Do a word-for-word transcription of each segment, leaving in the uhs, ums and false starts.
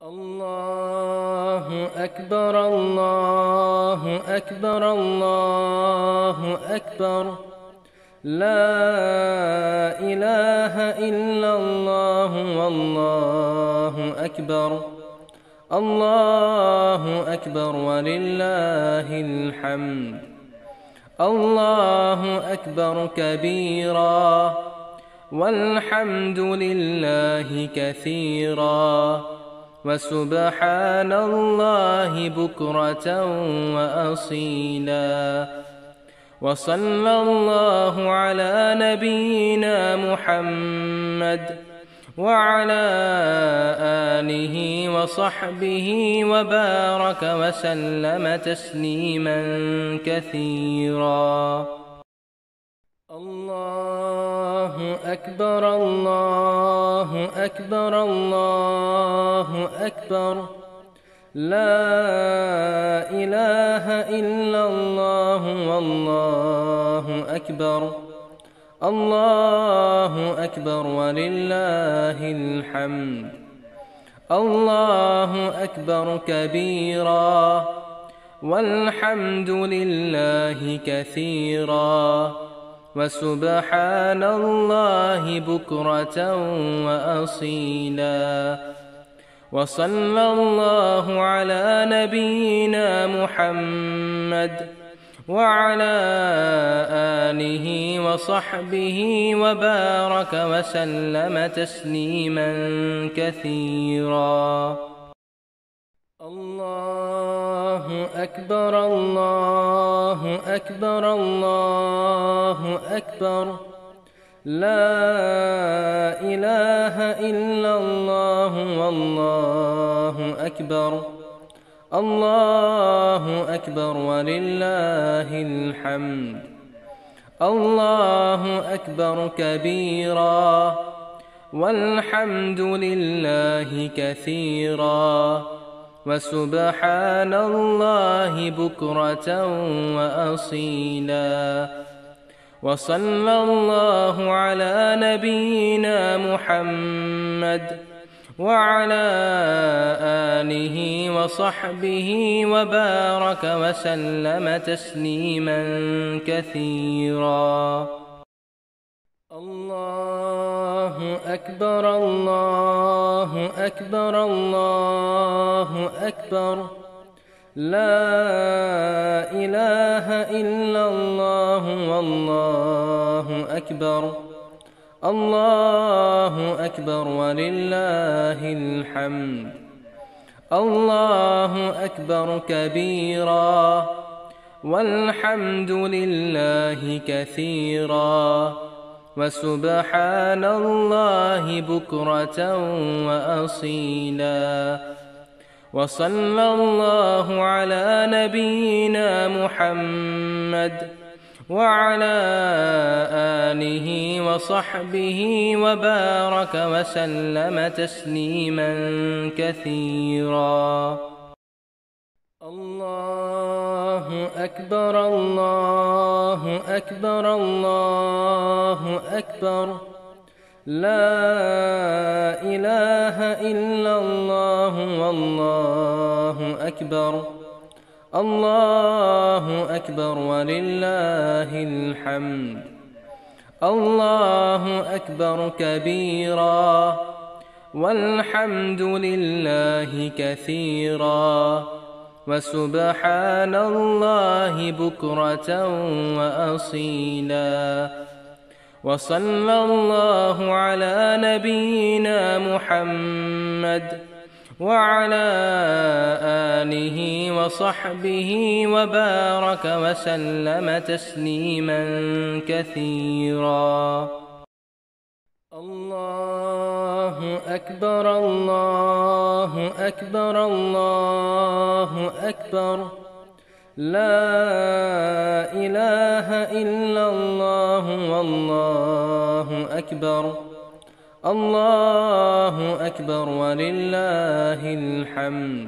الله أكبر الله أكبر الله أكبر لا إله إلا الله والله أكبر الله أكبر ولله الحمد الله أكبر كبيرا والحمد لله كثيرا وسبحان الله بكرة وأصيلا وصلى الله على نبينا محمد وعلى آله وصحبه وبارك وسلم تسليما كثيرا. الله أكبر الله أكبر الله أكبر لا إله إلا الله والله أكبر الله أكبر ولله الحمد الله أكبر كبيرا والحمد لله كثيرا وسبحان الله بكرة وأصيلا وصلى الله على نبينا محمد وعلى آله وصحبه وبارك وسلم تسليما كثيرا. الله أكبر الله أكبر الله أكبر لا إله إلا الله والله أكبر الله أكبر ولله الحمد الله أكبر كبيرا والحمد لله كثيرا وسبحان الله بكرة وأصيلا وصلى الله على نبينا محمد وعلى آله وصحبه وبارك وسلم تسليما كثيرا. الله أكبر الله أكبر الله أكبر لا إله إلا الله والله أكبر الله أكبر ولله الحمد الله أكبر كبيرا والحمد لله كثيرا وسبحان الله بكرة وأصيلا وصلى الله على نبينا محمد وعلى آله وصحبه وبارك وسلم تسليما كثيرا. الله أكبر الله أكبر الله أكبر لا إله إلا الله والله أكبر الله أكبر ولله الحمد الله أكبر كبيرا والحمد لله كثيرا وسبحان الله بكرة وأصيلا وصلى الله على نبينا محمد وعلى آله وصحبه وبارك وسلم تسليما كثيرا. الله أكبر الله أكبر الله أكبر لا إله إلا الله والله أكبر الله أكبر ولله الحمد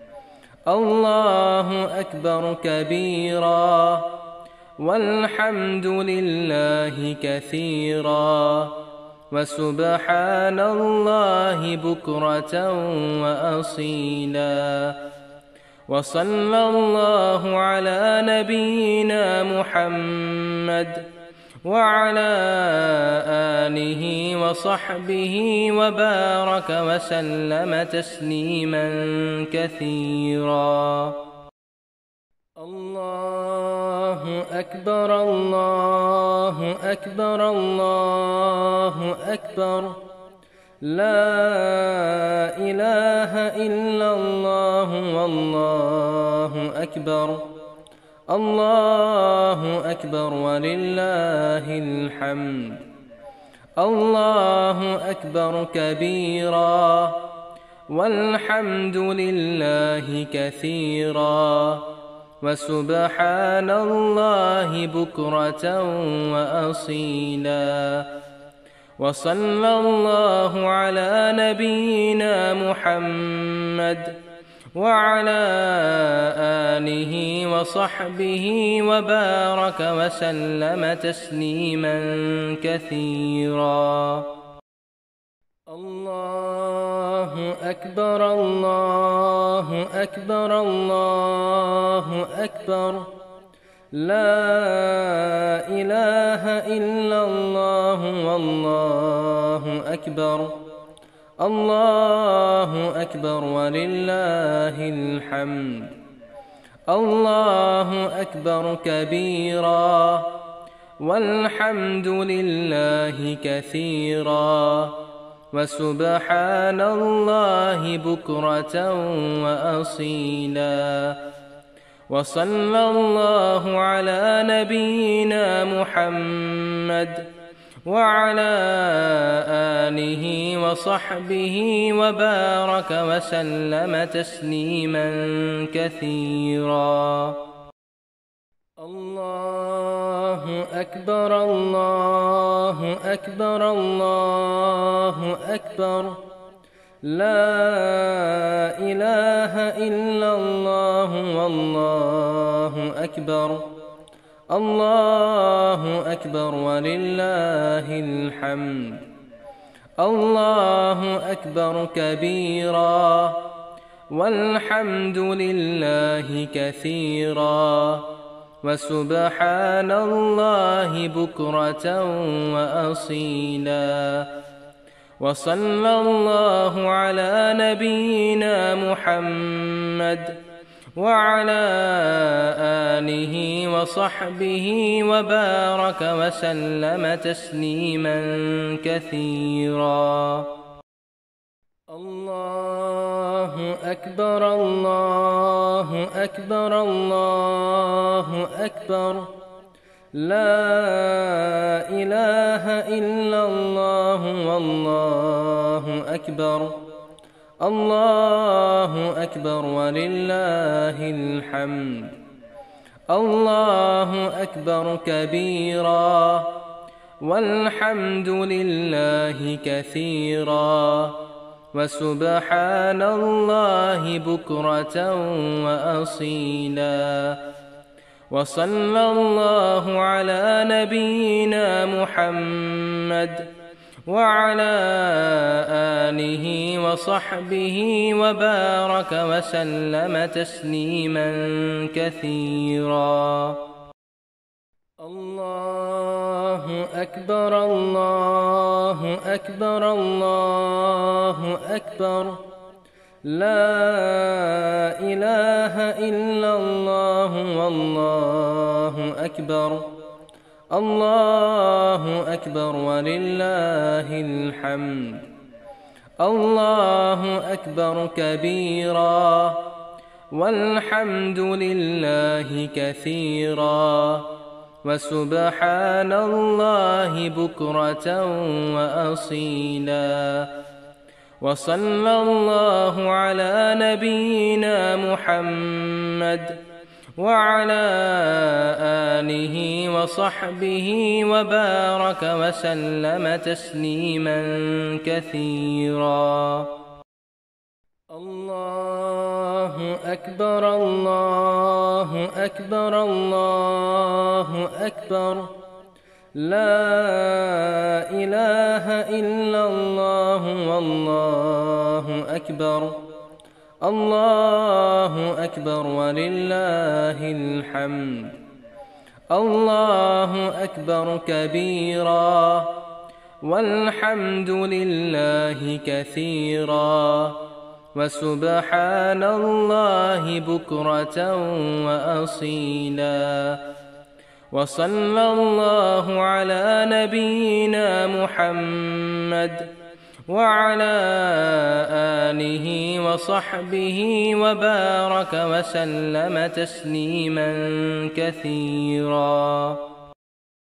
الله أكبر كبيرا والحمد لله كثيرا وسبحان الله بكرة وأصيلا. وصلى الله على نبينا محمد وعلى آله وصحبه وبارك وسلم تسليما كثيرا. الله أكبر الله أكبر الله أكبر، لا إله إلا الله والله أكبر. الله أكبر ولله الحمد. الله أكبر كبيرا والحمد لله كثيرا، وسبحان الله بكرة وأصيلا. وصلى الله على نبينا محمد وعلى آله وصحبه وبارك وسلم تسليما كثيرا. الله أكبر الله أكبر الله أكبر، لا إله إلا الله والله أكبر. الله أكبر ولله الحمد. الله أكبر كبيرا والحمد لله كثيرا، وسبحان الله بكرة وأصيلا. وصلى الله على نبينا محمد وعلى آله وصحبه وبارك وسلم تسليما كثيرا. الله أكبر الله أكبر الله أكبر، لا إله إلا الله والله أكبر. الله أكبر ولله الحمد. الله أكبر كبيرا والحمد لله كثيرا، وسبحان الله بكرة وأصيلا. وصلى الله على نبينا محمد وعلى آله وصحبه وبارك وسلم تسليما كثيرا. الله أكبر الله أكبر الله أكبر، لا إله إلا الله والله أكبر. الله أكبر ولله الحمد. الله أكبر كبيرا والحمد لله كثيرا، وسبحان الله بكرة وأصيلا. وصلى الله على نبينا محمد وعلى آله وصحبه وبارك وسلم تسليما كثيرا. الله أكبر الله أكبر الله أكبر، لا إله إلا الله والله أكبر. الله أكبر ولله الحمد. الله أكبر كبيرا والحمد لله كثيرا، وسبحان الله بكرة وأصيلا. وصلى الله على نبينا محمد وعلى آله وصحبه وبارك وسلم تسليما كثيرا. الله أكبر الله أكبر الله أكبر، لا إله إلا الله والله أكبر. الله أكبر ولله الحمد. الله أكبر كبيرا والحمد لله كثيرا وسبحان الله بكرة وأصيلا. وصلى الله على نبينا محمد وعلى آله وصحبه وبارك وسلم تسليما كثيرا.